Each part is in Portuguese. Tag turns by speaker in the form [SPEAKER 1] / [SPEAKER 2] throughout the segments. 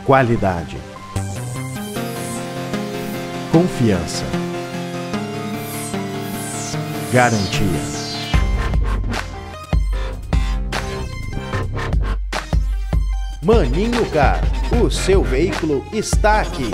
[SPEAKER 1] Qualidade. Confiança. Garantia. Maninho Car, o seu veículo está aqui.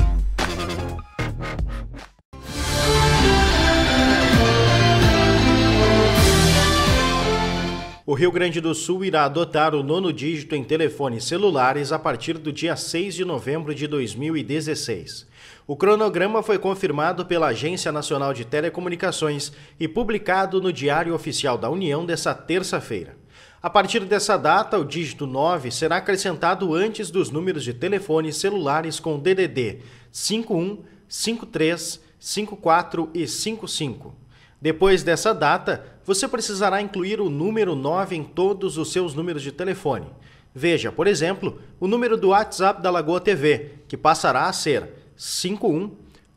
[SPEAKER 1] O Rio Grande do Sul irá adotar o 9º dígito em telefones celulares a partir do dia 6 de novembro de 2016. O cronograma foi confirmado pela Agência Nacional de Telecomunicações e publicado no Diário Oficial da União desta terça-feira. A partir dessa data, o dígito 9 será acrescentado antes dos números de telefones celulares com DDD 51, 53, 54 e 55. Depois dessa data, você precisará incluir o número 9 em todos os seus números de telefone. Veja, por exemplo, o número do WhatsApp da Lagoa TV, que passará a ser 51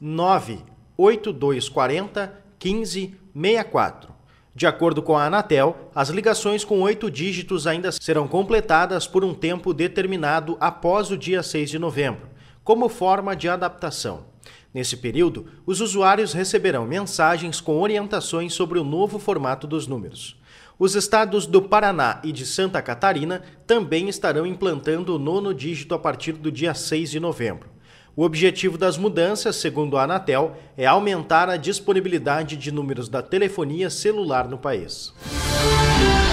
[SPEAKER 1] 98240 1564. De acordo com a Anatel, as ligações com 8 dígitos ainda serão completadas por um tempo determinado após o dia 6 de novembro, como forma de adaptação. Nesse período, os usuários receberão mensagens com orientações sobre o novo formato dos números. Os estados do Paraná e de Santa Catarina também estarão implantando o 9º dígito a partir do dia 6 de novembro. O objetivo das mudanças, segundo a Anatel, é aumentar a disponibilidade de números da telefonia celular no país.